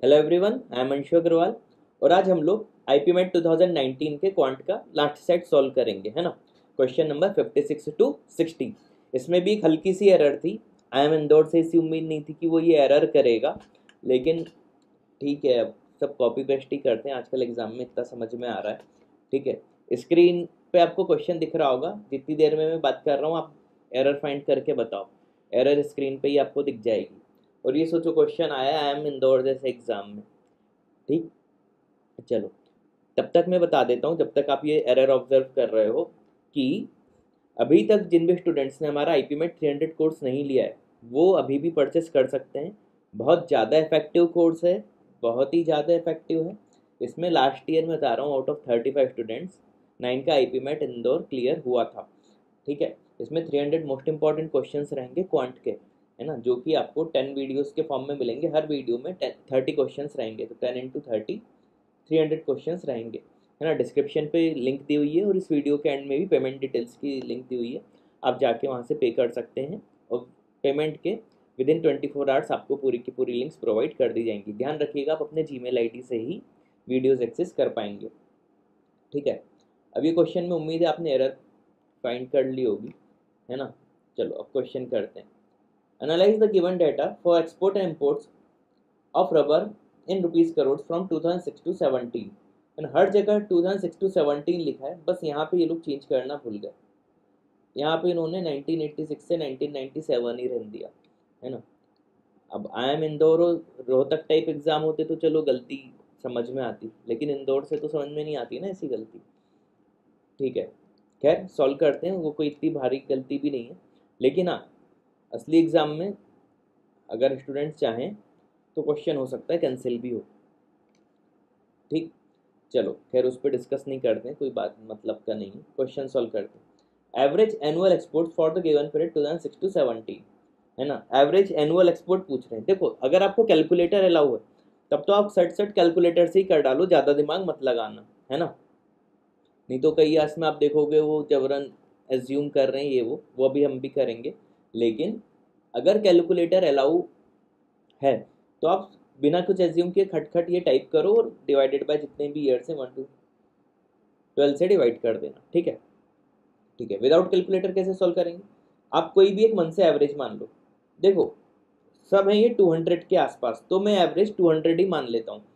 Hello everyone, I am Anshu Agarwal और आज हम लोग आईपीमेट 2019 के क्वांट का लास्ट सेट सॉल्व करेंगे, है ना। Question number 56 to 60। इसमें भी एक हल्की सी एरर थी। आई एम इंदौर से इसी उम्मीद नहीं थी कि वो ये एरर करेगा, लेकिन ठीक है, अब सब कॉपी पेस्ट ही करते हैं आजकल, एग्जाम में इतना समझ में आ रहा है। ठीक है, स्क्रीन पे आपको क्वेश्चन दिख रहा होगा। जितनी देर में मैं बात कर रहा हूँ आप एरर फाइंड करके बताओ। एरर स्क्रीन पे ही आपको दिख जाएगी। और ये सोचो क्वेश्चन आया आई एम इंदौर जैसे एग्जाम में। ठीक, चलो तब तक मैं बता देता हूँ, जब तक आप ये एरर ऑब्जर्व कर रहे हो, कि अभी तक जिन भी स्टूडेंट्स ने हमारा आईपीमेट 300 कोर्स नहीं लिया है वो अभी भी परचेस कर सकते हैं। बहुत ज़्यादा इफेक्टिव कोर्स है, बहुत ही ज़्यादा इफेक्टिव है। इसमें लास्ट ईयर में बता रहा हूँ, आउट ऑफ 35 स्टूडेंट्स 9 का आईपीमेट इंदौर क्लियर हुआ था। ठीक है, इसमें 300 मोस्ट इंपॉर्टेंट क्वेश्चंस रहेंगे क्वांट के, है ना, जो कि आपको 10 वीडियोस के फॉर्म में मिलेंगे। हर वीडियो में 30 क्वेश्चंस रहेंगे, तो 10 इंटू 30 300 क्वेश्चंस रहेंगे, है ना। डिस्क्रिप्शन पे लिंक दी हुई है और इस वीडियो के एंड में भी पेमेंट डिटेल्स की लिंक दी हुई है। आप जाके वहाँ से पे कर सकते हैं और पेमेंट के विद इन 24 आवर्स आपको पूरी की पूरी लिंक्स प्रोवाइड कर दी जाएंगी। ध्यान रखिएगा, आप अपने जीमेल आईडी से ही वीडियोज़ एक्सेस कर पाएंगे। ठीक है, अब ये क्वेश्चन में उम्मीद है आपने एरर फाइंड कर ली होगी, है ना। चलो अब क्वेश्चन करते हैं। Analyse the given data for export and imports of rubber in rupees crore from 2006 to 17। And हर जगह 2006 टू 17 लिखा है, बस यहाँ पे ये लोग चेंज करना भूल गए। यहाँ पे इन्होंने 1986 से 1997 ही रहने दिया, है ना। अब आई एम इंदौर और रोहतक टाइप एग्जाम होते तो चलो गलती समझ में आती, लेकिन इंदौर से तो समझ में नहीं आती ना ऐसी गलती। ठीक है, खैर सॉल्व करते हैं, वो कोई इतनी भारी गलती भी नहीं है। लेकिन हाँ, असली एग्ज़ाम में अगर स्टूडेंट्स चाहें तो क्वेश्चन हो सकता है कैंसिल भी हो। ठीक, चलो खैर उस पर डिस्कस नहीं करते हैं, कोई बात मतलब का नहीं है। क्वेश्चन सॉल्व करते हैं। Average annual export for the given period 2006 to 17, है ना। एवरेज एनुअल एक्सपोर्ट पूछ रहे हैं। देखो, अगर आपको कैलकुलेटर अलाउ है तब तो आप सट सट कैलकुलेटर से ही कर डालो, ज़्यादा दिमाग मत लगाना, है ना। नहीं तो कई आस में आप देखोगे वो जबरन एज्यूम कर रहे हैं, ये वो अभी हम भी करेंगे। लेकिन अगर कैलकुलेटर अलाउ है तो आप बिना कुछ एज्यूम किए खटखट ये टाइप करो और डिवाइडेड बाय जितने भी ईयर्स हैं 1 टू 12 से डिवाइड कर देना। ठीक है, ठीक है। विदाउट कैलकुलेटर कैसे सॉल्व करेंगे? आप कोई भी एक मन से एवरेज मान लो। देखो, सब है ये 200 के आसपास, तो मैं एवरेज 200 ही मान लेता हूँ।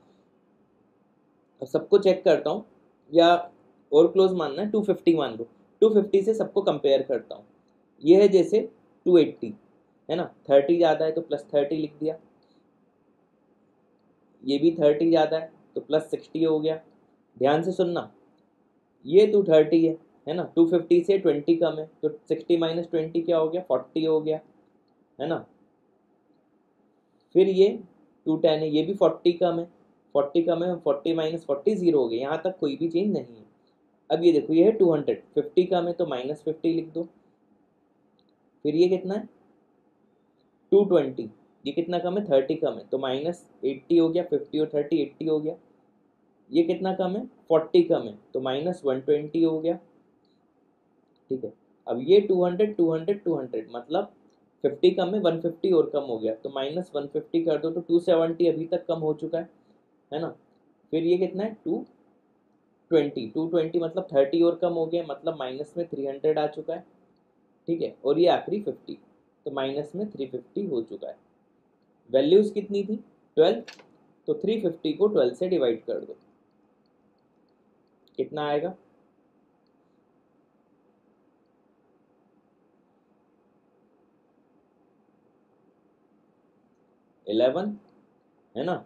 अब सबको चेक करता हूँ, या और क्लोज मानना है 250 मान लो। 250 से सबको कंपेयर करता हूँ। ये है जैसे 280, है ना। 30 ज़्यादा है तो +30 लिख दिया। ये भी 30 ज़्यादा है तो +60 हो गया। ध्यान से सुनना, ये 230 है ना। 250 से 20 कम है तो 60 माइनस 20 क्या हो गया? 40 हो गया, है ना। फिर ये 210 है, ये भी 40 कम है। 40 कम है, 40 माइनस 40 0 हो गया। यहाँ तक कोई भी चेंज नहीं है। अब ये देखो, ये है 200, 50 कम है तो -50 लिख दो। फिर ये कितना है? 220, ये कितना कम है? 30 कम है तो -80 हो गया। 50 और 30 80 हो गया। ये कितना कम है? 40 कम है तो -120 हो गया। ठीक है, अब ये 200 200 200 मतलब 50 कम है, 150 और कम हो गया तो -150 कर दो तो 270 अभी तक कम हो चुका है ना। फिर ये कितना है? 220 मतलब 30 और कम हो गया, मतलब माइनस में 300 आ चुका है। ठीक है, और ये आखिरी 50 तो माइनस में 350 हो चुका है। वैल्यूज कितनी थी? 12, तो 350 को 12 से डिवाइड कर दो, कितना आएगा? 11, है ना।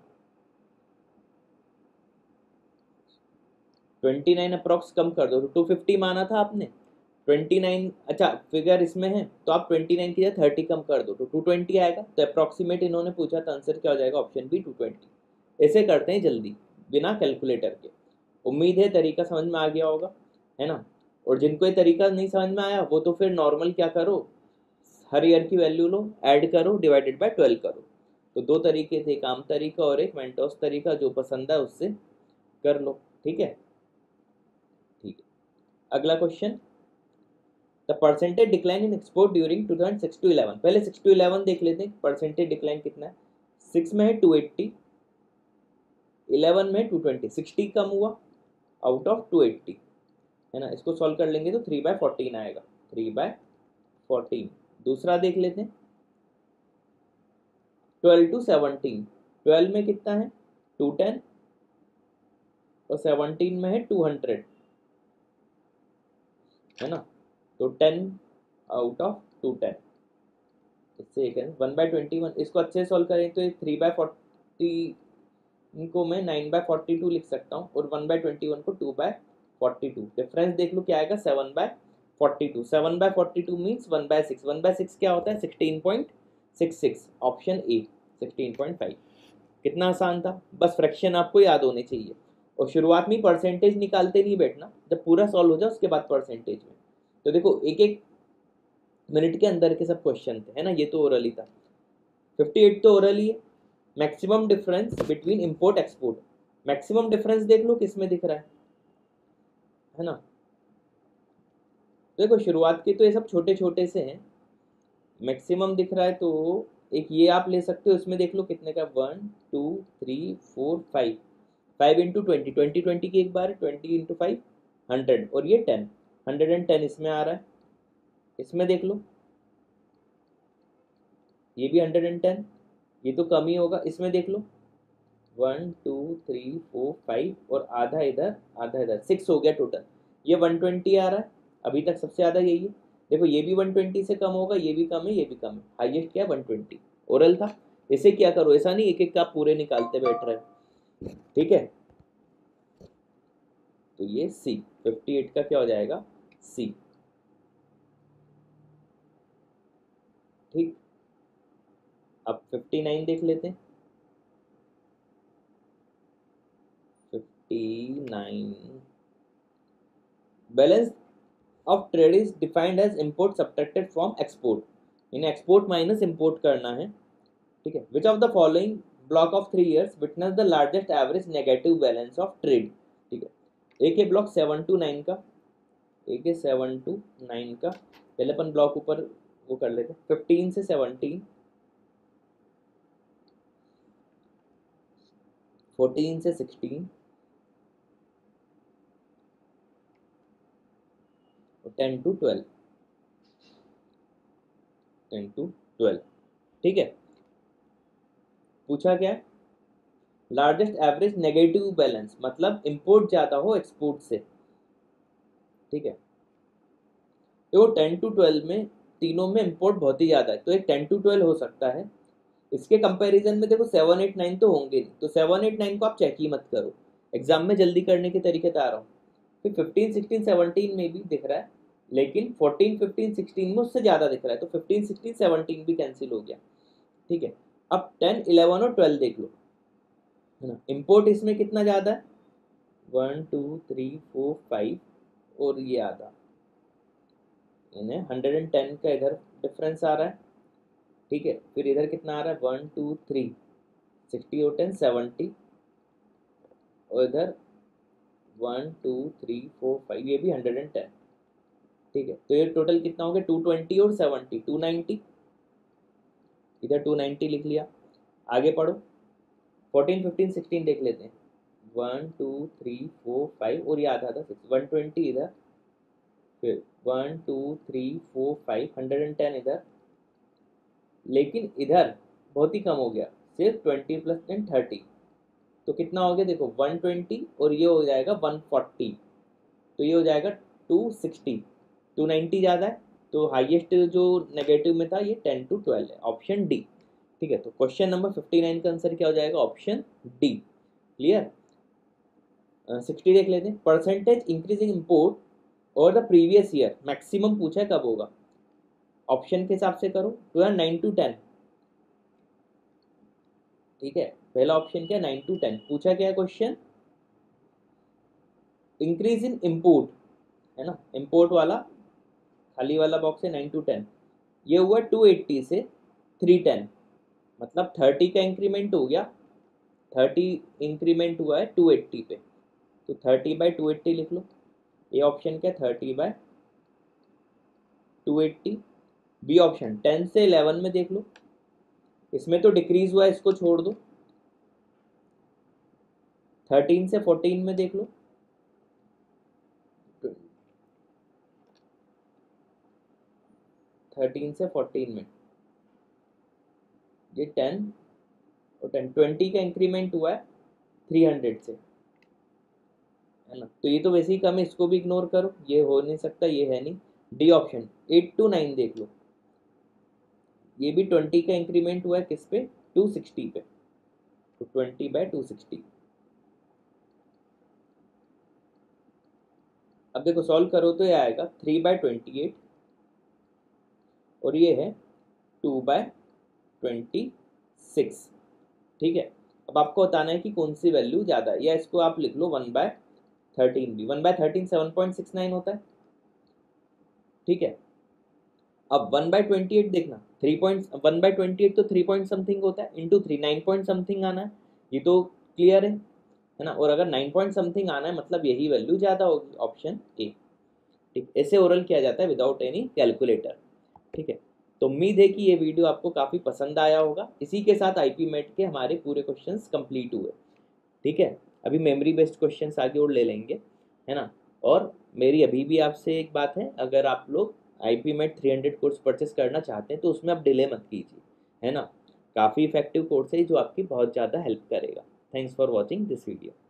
29 अप्रॉक्स कम कर दो तो 250 माना था आपने। 29, अच्छा फिगर इसमें है तो आप 29 की जगह 30 कम कर दो तो 220 आएगा। तो अप्रॉक्सीमेट इन्होंने पूछा था, आंसर क्या हो जाएगा? Option B 220। ऐसे करते हैं जल्दी, बिना कैलकुलेटर के। उम्मीद है तरीका समझ में आ गया होगा, है ना। और जिनको ये तरीका नहीं समझ में आया वो तो फिर नॉर्मल क्या करो, हर ईयर की वैल्यू लो, ऐड करो, डिवाइडेड बाय 12 करो। तो दो तरीके थे, एक आम तरीका और एक मेंटोस तरीका। जो पसंद है उससे कर लो। ठीक है, ठीक है। अगला question, the percentage decline in export during 2006 to 11। पहले 6 to 11 देख लेते हैं, परसेंटेज डिक्लाइन कितना है। 6 में है 280, 11 में 220, 60 कम हुआ आउट ऑफ 280, है ना। इसको सॉल्व कर लेंगे तो 3/14 आएगा, 3/14। दूसरा देख लेते हैं, 12 to 17, 12 में कितना है 210 और 17 में है 200, है ना। तो 10 आउट ऑफ 210, इससे एक है 1/21। इसको अच्छे से सॉल्व करें तो ये 3/40 इनको मैं 9/42 लिख सकता हूँ और 1/21 को 2/42। डिफरेंस देख लो क्या आएगा 7/42। 7/42 मीन्स 1/6, 1/6 क्या होता है 16.66, ऑप्शन ए 16.5। कितना आसान था, बस फ्रैक्शन आपको याद होने चाहिए और शुरुआत में परसेंटेज निकालते नहीं बैठना, जब पूरा सॉल्व हो जाए उसके बाद परसेंटेज में। तो देखो एक एक मिनट के अंदर के सब क्वेश्चन थे, है ना। ये तो ओरल ही था, 58 तो ओरल ही है। Maximum difference between import export, maximum difference देख लो किस में दिख रहा है ना। देखो शुरुआत के तो ये सब छोटे छोटे से हैं, मैक्सिमम दिख रहा है तो एक ये आप ले सकते हो, इसमें देख लो कितने का 1 2 3 4 5, 5 इंटू 20, 20 की एक बार 20 इंटू 5 100 और ये 10, 110 इसमें आ रहा है। इसमें देख लो ये भी 110, ये तो कम ही होगा। इसमें देख लो 1 2 3 4 5 और आधा इधर आधा इधर, 6 हो गया टोटल। ये 120 आ रहा है, अभी तक सबसे ज़्यादा यही है। देखो ये भी 120 से कम होगा, ये भी कम है, ये भी कम है, हाईएस्ट क्या है 120। ओरल था, इसे क्या करो, ऐसा नहीं एक एक का पूरे निकालते बैठ रहे हो, ठीक है। तो ये सी 58 का क्या हो जाएगा सी, ठीक। अब 59 देख लेते हैं, 59 balance of trade is defined as import subtracted from export, इन्हें एक्सपोर्ट माइनस इंपोर्ट करना है, ठीक है। Which of the following block of 3 years witness the largest average negative balance of trade, ठीक है। एक है ब्लॉक 7 to 9 का, एक है 7 to 9 का। पहले अपन ब्लॉक ऊपर वो कर लेते हैं, 15 से 17, 14 से 16 और 10 to 12, 10 to 12, ठीक है। पूछा क्या है, लार्जेस्ट एवरेज नेगेटिव बैलेंस, मतलब इंपोर्ट ज़्यादा हो एक्सपोर्ट से, ठीक है। तो 10 to 12 में तीनों में इंपोर्ट बहुत ही ज़्यादा है, तो एक 10 to 12 हो सकता है। इसके कंपैरिजन में देखो 7 8 9 तो होंगे नहीं, तो 7 8 9 को आप चेक ही मत करो, एग्जाम में जल्दी करने के तरीके बता रहा हूँ। फिर 15 16 17 में भी दिख रहा है, लेकिन 14 15 16 में उससे ज़्यादा दिख रहा है, तो 15 16 17 भी कैंसिल हो गया, ठीक है। अब 10 11 और 12 देख लो, है ना। इंपोर्ट इसमें कितना ज़्यादा है 1 2 3 4 5 और ये आधा, इन्हें 110 का इधर डिफरेंस आ रहा है, ठीक है। फिर इधर कितना आ रहा है 1 2 3 60 और 10 70 और इधर 1 2 3 4 5 ये भी 110, ठीक है। तो ये टोटल कितना हो गया 220 और 70 290, इधर 290 लिख लिया। आगे पढ़ो 14 15 16 देख लेते हैं, 1 2 3 4 5 और ये आधा था 6, 120 इधर, फिर 1 2 3 4 5 110 इधर, लेकिन इधर बहुत ही कम हो गया, सिर्फ 20 + 10 30, तो कितना हो गया देखो 120 और ये हो जाएगा 140, तो ये हो जाएगा 260, 290 ज़्यादा है, तो हाईएस्ट जो नेगेटिव में था ये 10 to 12 है, ऑप्शन डी, ठीक है। तो क्वेश्चन नंबर 59 का आंसर क्या हो जाएगा ऑप्शन डी, क्लियर। 60 देख लेते हैं, percentage increasing import over the previous year, maximum पूछा है कब होगा, ऑप्शन के हिसाब से करो, 9 to 10, ठीक है। पहला ऑप्शन क्या 9 to 10 पूछा क्या है क्वेश्चन, इंक्रीज इन इम्पोर्ट, है ना। इम्पोर्ट वाला खाली वाला बॉक्स है 9 to 10, ये हुआ 280 से 310, मतलब 30 का इंक्रीमेंट हो गया, 30 इंक्रीमेंट हुआ है 280 पे, तो 30/280 लिख लो। ए ऑप्शन क्या 30/280, बी ऑप्शन 10 से 11 में देख लो, इसमें तो डिक्रीज हुआ है, इसको छोड़ दो, 13 से 14 में देख लो, 13 से 14 में ये 10 और 10, 20 का इंक्रीमेंट हुआ है 300 से, है ना। तो ये तो वैसे ही कम है, इसको भी इग्नोर करो, ये हो नहीं सकता, ये है नहीं। डी ऑप्शन 8 to 9 देख लो, ये भी 20 का इंक्रीमेंट हुआ है किस पे, 260 पे, तो 20/260। अब देखो सॉल्व करो तो ये आएगा 3/28 और ये है 2/26। ठीक है, अब आपको बताना है कि कौन सी वैल्यू ज़्यादा है, या इसको आप लिख लो 1/13 भी, 1/13 7.69 होता है। ठीक है, अब 1/28 देखना, 1/28 तो 3 पॉइंट समथिंग होता है, इंटू 3 9 पॉइंट समथिंग आना है, ये तो क्लियर है ना। और अगर 9 पॉइंट समथिंग आना है मतलब यही वैल्यू ज़्यादा होगी, ऑप्शन ए। ठीक, ऐसे ओरल किया जाता है विदाउट एनी कैलकुलेटर। ठीक है, तो उम्मीद है कि ये वीडियो आपको काफ़ी पसंद आया होगा। इसी के साथ आईपी मेट के हमारे पूरे क्वेश्चंस कंप्लीट हुए। ठीक है, अभी मेमोरी बेस्ड क्वेश्चंस आगे और ले लेंगे, है ना। और मेरी अभी भी आपसे एक बात है, अगर आप लोग आईपी मेट 300 कोर्स परचेस करना चाहते हैं तो उसमें आप डिले मत कीजिए, है ना। काफ़ी इफेक्टिव कोर्स है जो आपकी बहुत ज़्यादा हेल्प करेगा। Thanks for watching this video.